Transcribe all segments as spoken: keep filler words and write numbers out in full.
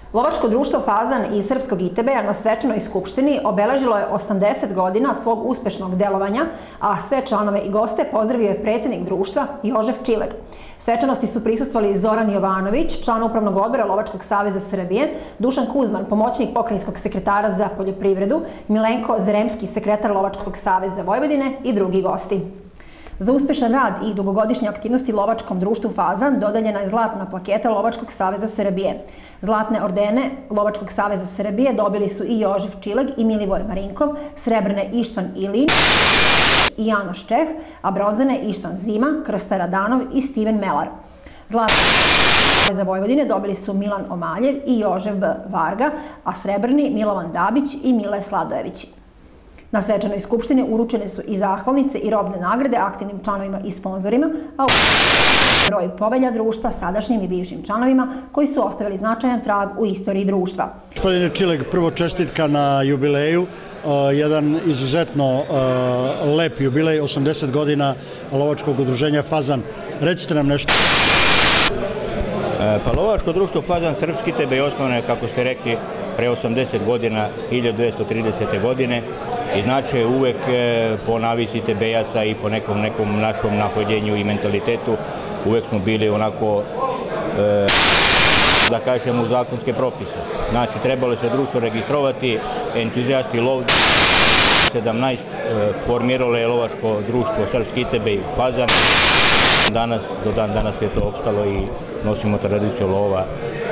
Lovačko društvo Fazan iz Srpskog I T B-a na svečanoj skupštini obeležilo je osamdeset godina svog uspešnog delovanja, a sve članove i goste pozdravio je predsjednik društva Jožef Čileg. Svečanosti su prisustvovali Zoran Jovanović, član Upravnog odbora Lovačkog saveza Srbije, Dušan Kuzman, pomoćnik pokrajinskog sekretara za poljoprivredu, Milenko Zeremski, sekretar Lovačkog saveza Vojvodine i drugi gosti. Za uspešan rad i dugogodišnje aktivnosti Lovačkom društvu Fazan dodeljena je zlatna plaketa Lovačkog saveza Srbije. Zlatne ordene Lovačkog saveza Srbije dobili su i Jožef Čileg i Milivoj Marinkov, srebrne Ištvan Ilin i Janoš Čeh, a bronzane Ištvan Zima, Krsta Radanov i Stiven Melar. Zlatne za Vojvodine dobili su Milan Omaljev i Jožef B. Varga, a srebrni Milovan Dabić i Mile Sladojević. Na svečanoj skupštini uručene su i zahvalnice i robne nagrade aktivnim članovima i sponzorima, a u broj povelja društva sadašnjim i bivšim članovima koji su ostavili značajan trag u istoriji društva. Gospodine Čileg, prvo čestitka na jubileju, jedan izuzetno lep jubilej, osamdeset godina Lovačkog udruženja Fazan. Recite nam nešto. Pa Lovačko društvo Fazan Srpski I T B je osnovano je, kako ste rekli, pre osamdeset godina, hiljadu devetsto tridesete. godine, i znači uvek po navici I T B-jaca i po nekom nekom našom nahođenju i mentalitetu uvek smo bili onako, da kažemo, u zakonske propise. Znači, trebalo se društvo registrovati, entuzijasti lovci. sedamnaest formiralo je Lovačko društvo Srpski I T B i Fazan. Danas, do dan danas je to opstalo i nosimo tradiciju lova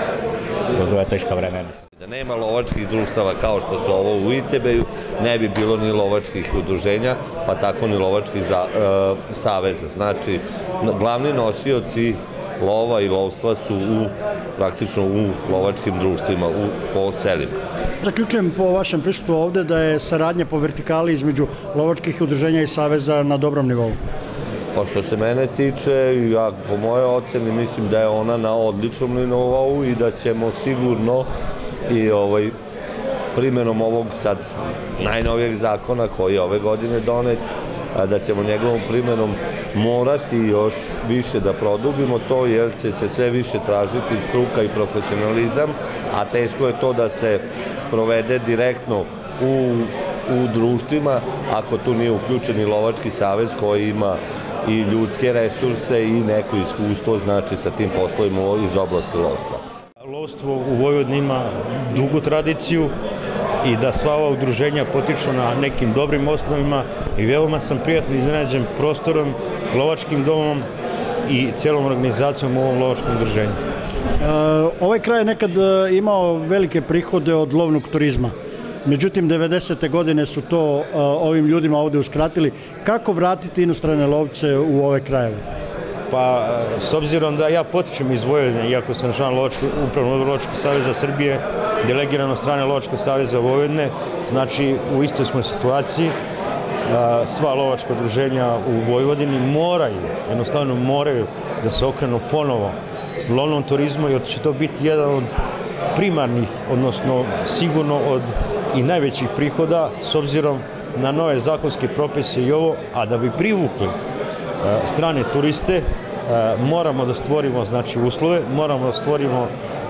kroz ova teška vremena. Da nema lovačkih društava kao što su ovo u I T B-u, ne bi bilo ni lovačkih udruženja, pa tako ni lovačkih saveza. Znači, glavni nosioci lova i lovstva su praktično u lovačkim društvima, po selima. Zaključujem po vašem prisustvu ovde da je saradnja po vertikali između lovačkih udruženja i saveza na dobrom nivou. Pa što se mene tiče, ja po moje oceni mislim da je ona na odličnom nivou i da ćemo sigurno i ovaj primjenom ovog sad najnovijeg zakona koji je ove godine donet, da ćemo njegovom primjenom morati još više da produbimo to, jer će se sve više tražiti struka i profesionalizam, a teško je to da se sprovede direktno u, u društvima ako tu nije uključen i Lovački savez koji ima i ljudske resurse i neko iskustvo, znači, sa tim poslovima iz oblasti lovstva. Lovstvo u Vojvodini ima dugu tradiciju i da sva ova udruženja potiču na nekim dobrim osnovima i veoma sam prijatno iznenađen prostorom, lovačkim domom i cijelom organizacijom u ovom lovačkom udruženju. Ovaj kraj je nekad imao velike prihode od lovnog turizma. Međutim, devedesete godine su to ovim ljudima ovde uskratili. Kako vratiti inostrane lovce u ove krajeve? Pa, s obzirom da ja potičem iz Vojvodine, iako sam član Upravnog odbora Lovačkog saveza Srbije, delegiran od strane Lovačkog saveza Vojvodine, znači u istoj smo situaciji. Sva lovačka udruženja u Vojvodini moraju, jednostavno moraju da se okrenu ponovo lovnom turizmu, jer će to biti jedan od primarnih, odnosno sigurno od i najvećih prihoda s obzirom na nove zakonske propise i ovo, a da bi privukli strane turiste moramo da stvorimo, znači, uslove, moramo da stvorimo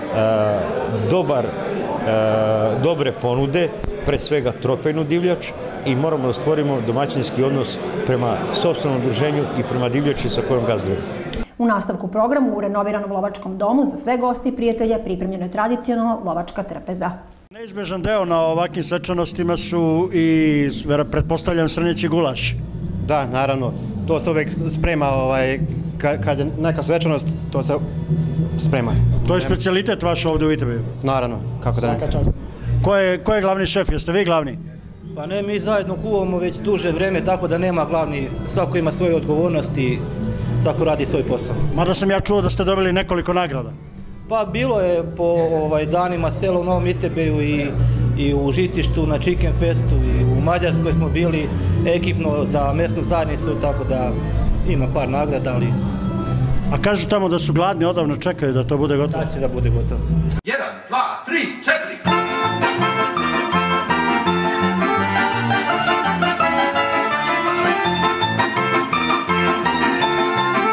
dobar, dobre ponude, pre svega trofejnu divljač, i moramo da stvorimo domaćinski odnos prema sopstvenom udruženju i prema divljači sa kojom gazdujemo. U nastavku programu u renoviranom lovačkom domu za sve goste i prijatelje pripremljeno je tradicionalna lovačka trpeza. Neizbežan deo na ovakvim svečanostima su i, pretpostavljam, srneći gulaš. Da, naravno. To se uvek sprema, kad je neka svečanost, to se sprema. To je specijalitet vaš ovde u I T B-u? Naravno, kako da ne. Ko je glavni šef? Jeste vi glavni? Pa ne, mi zajedno kuvamo već duže vreme, tako da nema glavni, svako ima svoje odgovornosti, svako radi svoj posao. Mada sam ja čuo da ste dobili nekoliko nagrada. Pa bilo je po danima sela u Novom I T B-u i u Žitištu, na Chicken Festu, i u Mađarskoj smo bili ekipno za mesnu zajednicu, tako da ima par nagrada, ali... A kažu tamo da su gladni, odavno čekaju da to bude gotovo. Sad će da bude gotovo. Jedan, dva, tri, četiri!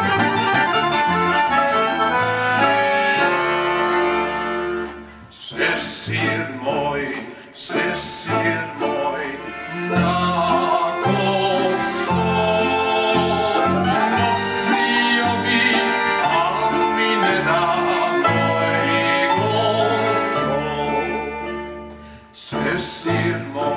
Sve sir moj, sve sir moj, na koso nosio bi, al mi ne da moj goso. Sve sir moj,